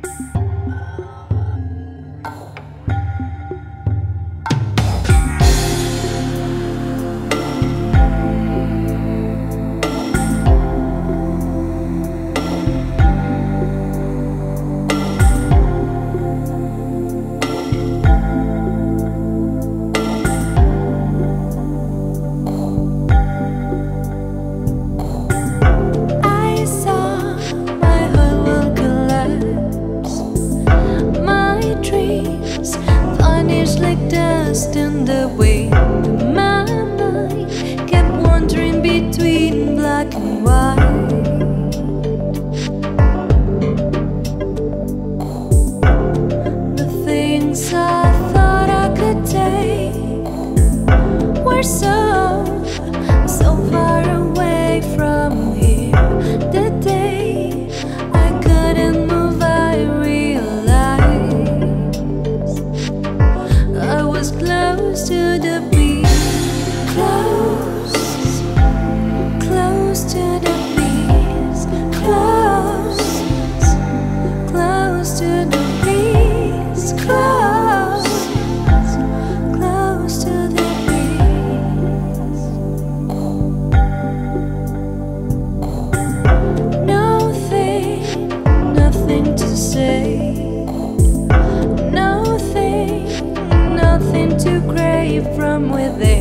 In the way my mind kept wandering between black and white. The things I thought I could take were so far away from here. The day I couldn't move, I realized I was close to the beat, close to the beat, close to the beat, close to the beat. Nothing to say, nothing to crave from within.